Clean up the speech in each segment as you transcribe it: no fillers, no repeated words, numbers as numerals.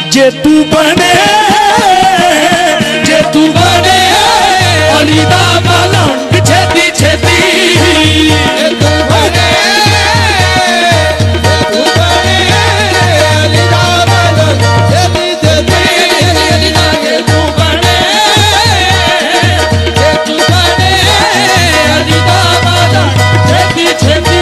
जे तू बने अली दा मलंग छेती छेती तू बने अली दा मलंग छेती छेती तू बने अली दा मलंग छेती छेती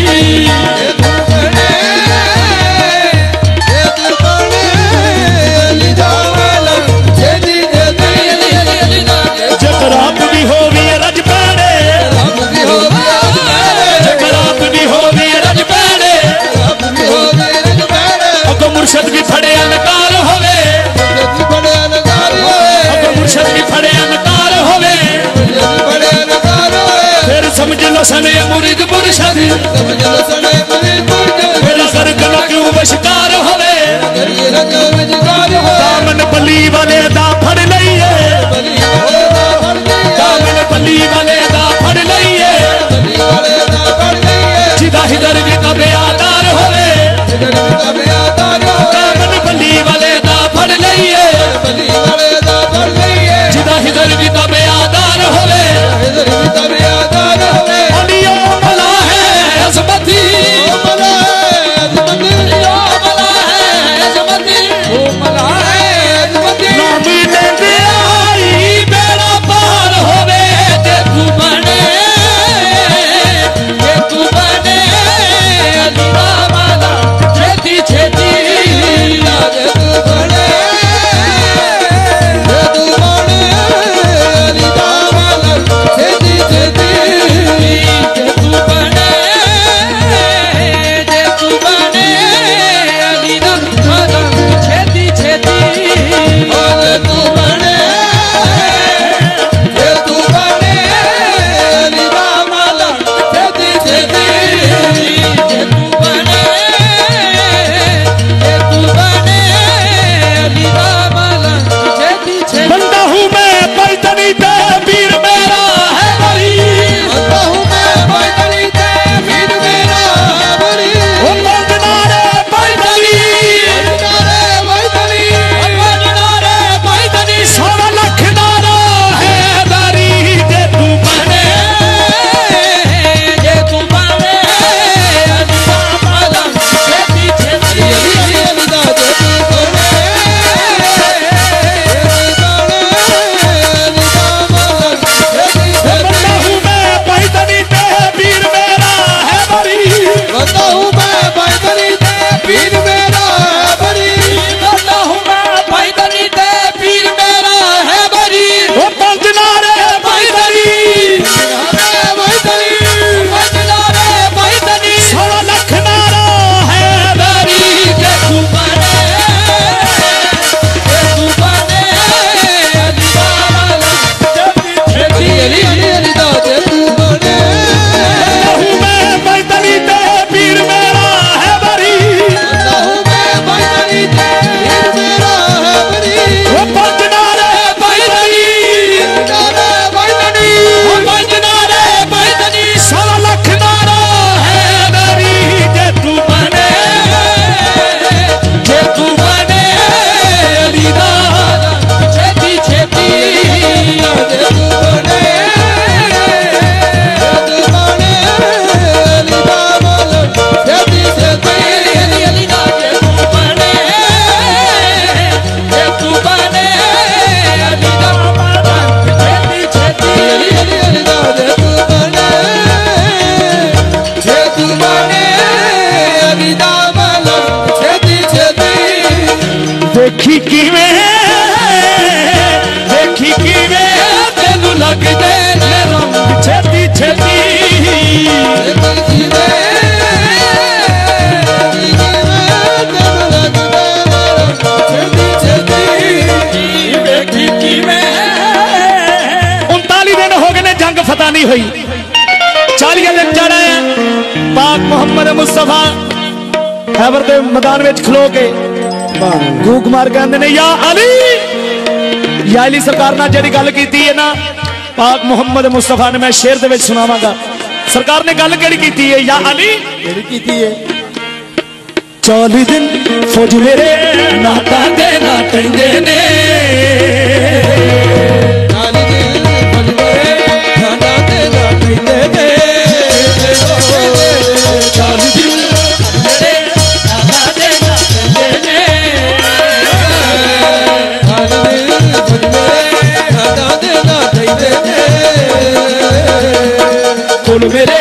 मुर्शद भी फड़े अनकार होवे मुर्शद भी फड़े अनकार होवे फिर समझ लो सने मुरीद मुर्शद फिर सरगल क्यों बशकार होवे दामन बली वाले दा फड़ लईए दामन बली वाले दा फड़ लईए जिदा हिदर भी कबे आदार होवे दामन बली वाले दा फड़ लईए जिदा हिदर भी कबे आदार होवे अलियो भला है अज़मती नामी लेंदे आई बेड़ा पार होवे जे तू बने अली दा मलंग छेती छेती देखी किवें तेनू लग दे रंग छेती छेती देखी किवें 39 दिन हो गए ने जंग फतह नहीं हुई 40 दिन जाना है पाक मोहम्मद मुस्तफा खैबर के मैदान में खलो के भूख मार कहते ने या अली सरकार ने जी गल की है ना पाक मुहम्मद मुस्तफा ने मैं शेर दे सुनावांगा सरकार ने गल केड़ी की है या अली केड़ी की है 40 दिन फौज मेरे नाता दे बोल मेरे